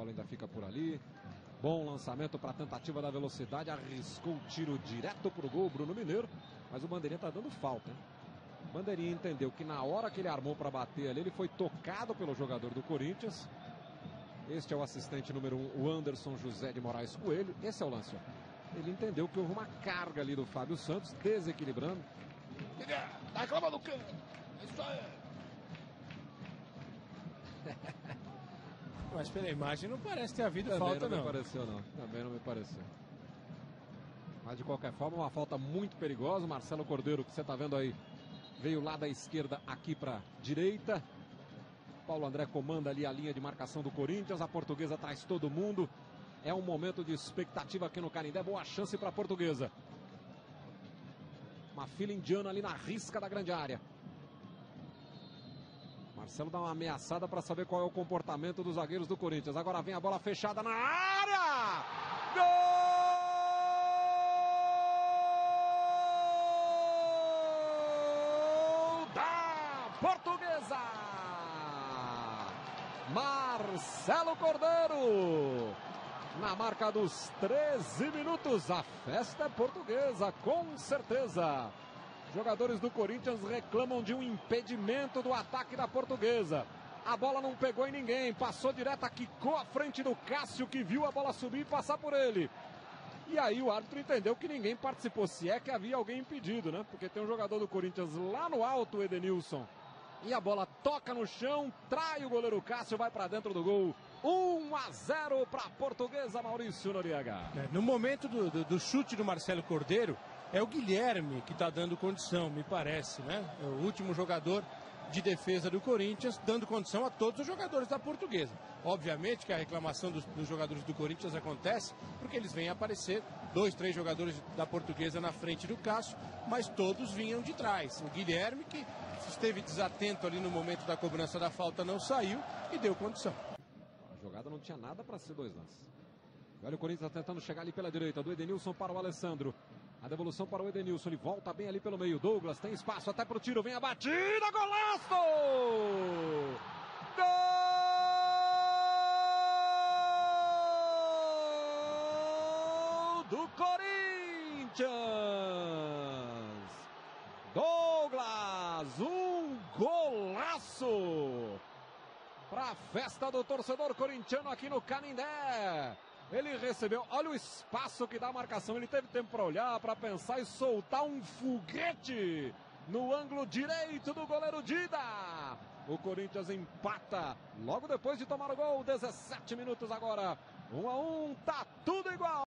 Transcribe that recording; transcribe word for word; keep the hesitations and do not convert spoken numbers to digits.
bola ainda fica por ali. Bom lançamento para a tentativa da velocidade. Arriscou o tiro direto para o gol, Bruno Mineiro. Mas o Bandeirinha está dando falta, hein? O Bandeirinha entendeu que na hora que ele armou para bater ali, ele foi tocado pelo jogador do Corinthians. Este é o assistente número um, o Anderson José de Moraes Coelho. Esse é o lance, ó. Ele entendeu que houve uma carga ali do Fábio Santos, desequilibrando. Tá reclamando do canto. Isso aí. Mas pela imagem não parece ter havido Também falta, não. não. me pareceu, não. Também não me pareceu. Mas de qualquer forma, uma falta muito perigosa. O Marcelo Cordeiro, que você está vendo aí, veio lá da esquerda aqui para direita. Paulo André comanda ali a linha de marcação do Corinthians. A Portuguesa traz todo mundo. É um momento de expectativa aqui no Canindé. Boa chance para a Portuguesa. Uma fila indiana ali na risca da grande área. Marcelo dá uma ameaçada para saber qual é o comportamento dos zagueiros do Corinthians. Agora vem a bola fechada na área! Gol da Portuguesa! Marcelo Cordeiro! Na marca dos treze minutos, a festa é portuguesa, com certeza. Jogadores do Corinthians reclamam de um impedimento do ataque da Portuguesa. A bola não pegou em ninguém, passou direto, quicou à frente do Cássio, que viu a bola subir e passar por ele. E aí o árbitro entendeu que ninguém participou, se é que havia alguém impedido, né? Porque tem um jogador do Corinthians lá no alto, o Edenilson. E a bola toca no chão, trai o goleiro Cássio, vai para dentro do gol. um a zero para a Portuguesa, Maurício Noriega. É, no momento do, do, do chute do Marcelo Cordeiro, é o Guilherme que está dando condição, me parece, né? É o último jogador de defesa do Corinthians, dando condição a todos os jogadores da Portuguesa. Obviamente que a reclamação dos, dos jogadores do Corinthians acontece porque eles vêm aparecer, dois, três jogadores da Portuguesa na frente do Cássio, mas todos vinham de trás. O Guilherme, que esteve desatento ali no momento da cobrança da falta, não saiu e deu condição. A jogada não tinha nada para ser dois lances. Olha o Corinthians tentando chegar ali pela direita, do Edenilson para o Alessandro. A devolução para o Edenilson, ele volta bem ali pelo meio. Douglas tem espaço até para o tiro, vem a batida, golaço! Gol do Corinthians! Douglas, um golaço! Para a festa do torcedor corintiano aqui no Canindé. Ele recebeu, olha o espaço que dá a marcação, ele teve tempo para olhar, para pensar e soltar um foguete no ângulo direito do goleiro Dida. O Corinthians empata logo depois de tomar o gol, dezessete minutos agora, um a um, tá tudo igual.